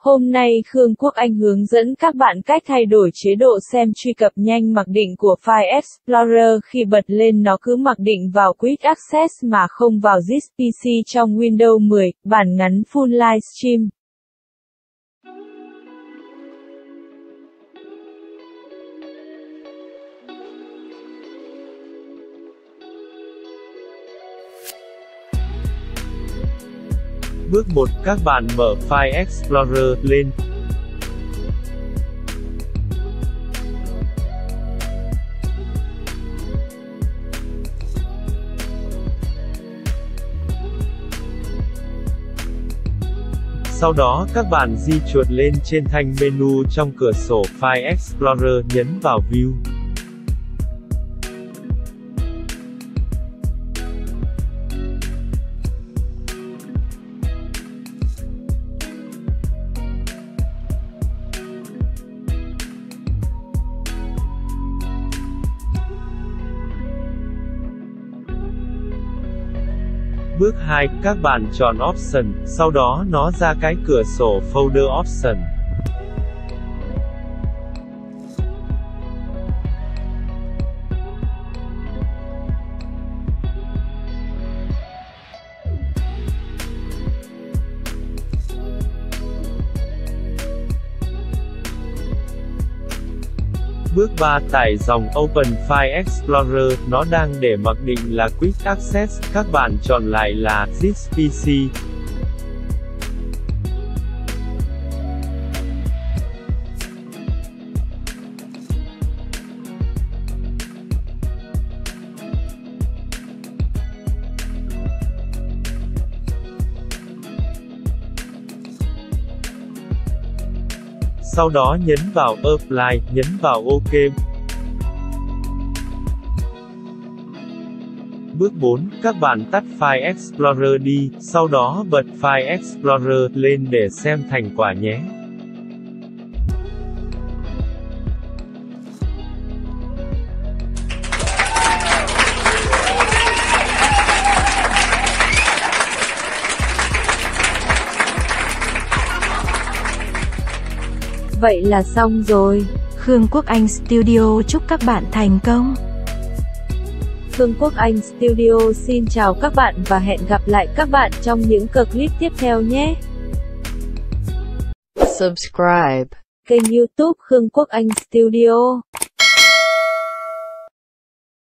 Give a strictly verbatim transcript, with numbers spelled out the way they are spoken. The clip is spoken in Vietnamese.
Hôm nay Khương Quốc Anh hướng dẫn các bạn cách thay đổi chế độ xem truy cập nhanh mặc định của File Explorer. Khi bật lên nó cứ mặc định vào Quick Access mà không vào This pê xê trong Windows mười, bản ngắn Full Livestream. Bước một. Các bạn mở File Explorer lên. Sau đó các bạn di chuột lên trên thanh menu trong cửa sổ File Explorer, nhấn vào View. Bước hai. Các bạn chọn Option, sau đó nó ra cái cửa sổ Folder Option. Bước ba. Tải dòng Open File Explorer, nó đang để mặc định là Quick Access, các bạn chọn lại là This pê xê. Sau đó nhấn vào Apply, nhấn vào OK. Bước bốn. Các bạn tắt File Explorer đi, sau đó bật File Explorer lên để xem thành quả nhé. Vậy là xong rồi. Khương Quốc Anh Studio chúc các bạn thành công. Khương Quốc Anh Studio xin chào các bạn và hẹn gặp lại các bạn trong những clip tiếp theo nhé. Subscribe kênh YouTube Khương Quốc Anh Studio.